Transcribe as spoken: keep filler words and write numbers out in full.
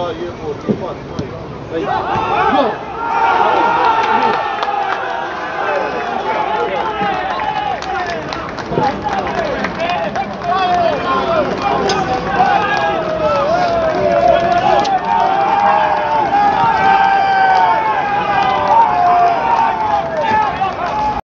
约过计划的队友。可以。Go!